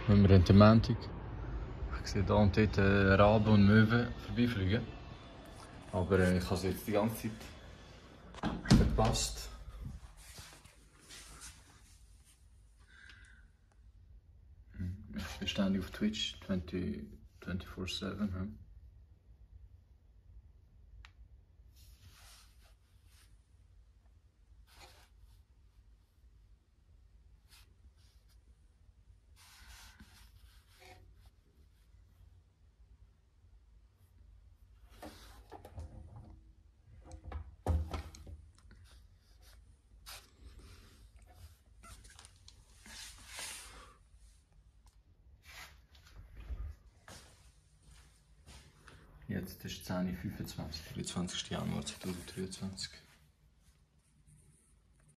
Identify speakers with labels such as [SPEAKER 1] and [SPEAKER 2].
[SPEAKER 1] Wenn wir in der Montag, ich sehe hier und dort Raben und Möwen vorbeifliegen. Aber ich habe sie jetzt die ganze Zeit verpasst. Ich bin ständig auf Twitch 24/7. Jetzt ist es 10:25 Uhr, 23. Januar 2023.